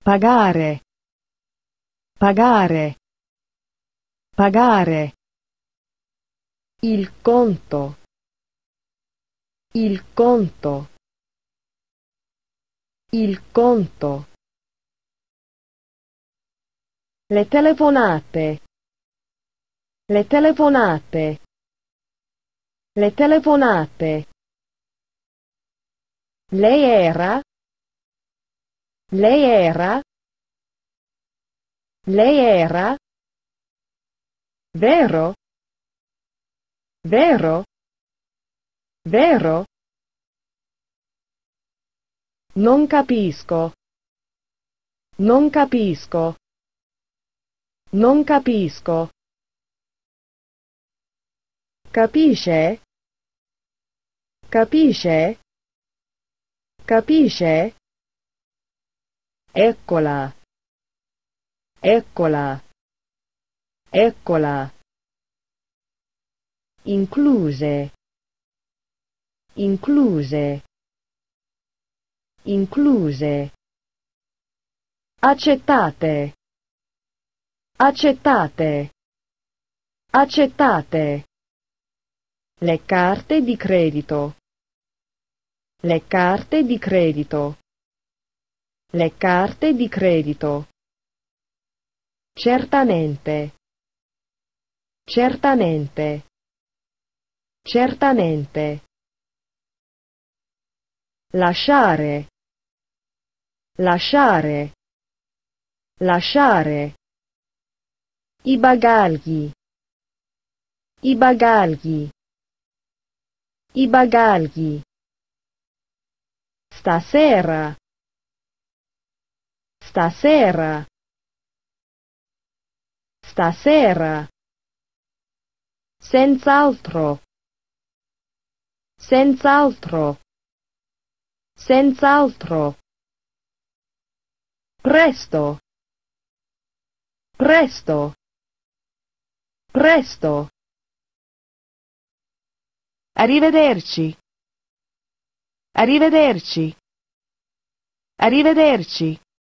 pagare, pagare, pagare. Il conto, il conto, il conto. Le telefonate, le telefonate, le telefonate. Lei era, lei era, lei era, vero, vero, vero. Non capisco, non capisco, non capisco. Capisce? Capisce? Capisce? Eccola, eccola, eccola. Incluse, incluse, incluse. Accettate, accettate, accettate. Le carte di credito, le carte di credito, le carte di credito. Certamente, certamente, certamente. Lasciare, lasciare, lasciare. I bagagli, i bagagli, i bagagli. Stasera, stasera, stasera. Senz'altro, senz'altro, senz'altro. Presto, presto, presto. Arrivederci, arrivederci, arrivederci.